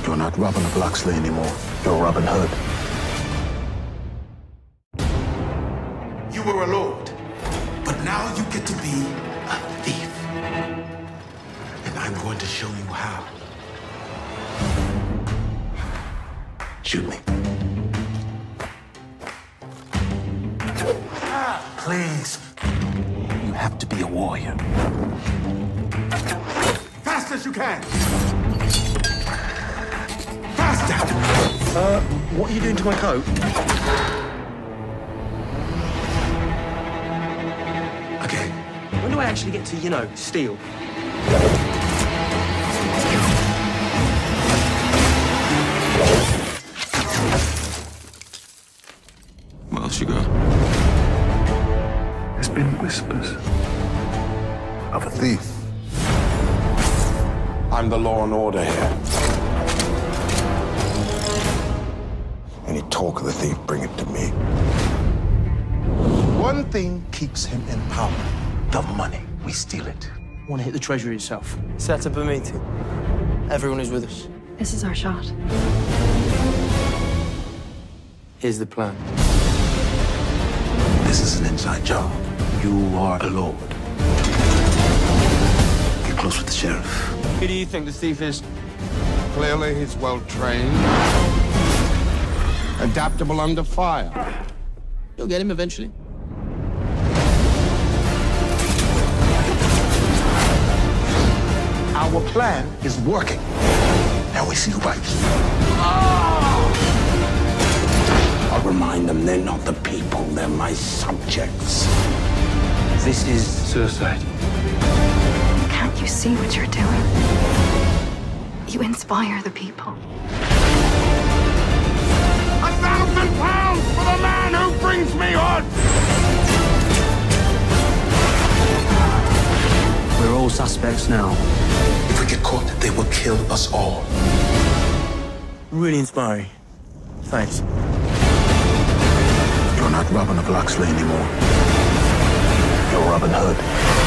You're not Robin of Locksley anymore. You're Robin Hood. You were a lord, but now you get to be a thief. And I'm going to show you how. Shoot me. Please. You have to be a warrior. Fast as you can. Faster. What are you doing to my coat? Okay. When do I actually get to, steal? Where else you go? There's been whispers of a thief. I'm the law and order here. Any talk of the thief, bring it to me. One thing keeps him in power. The money. We steal it. Want to hit the treasury itself. Set up a meeting. Everyone is with us. This is our shot. Here's the plan. This is an inside job. You are a lord. Get close with the sheriff. Who do you think the thief is? Clearly, he's well-trained. Adaptable under fire. You'll get him eventually. Our plan is working. Now we see who bites. I'll remind them they're not the people, they're my subjects. This is suicide. Can't you see what you're doing? You inspire the people. £1,000 for the man who brings me on! We're all suspects now. If we get caught, they will kill us all. Really inspiring. Thanks. You're not Robin of Locksley anymore. You're Robin Hood.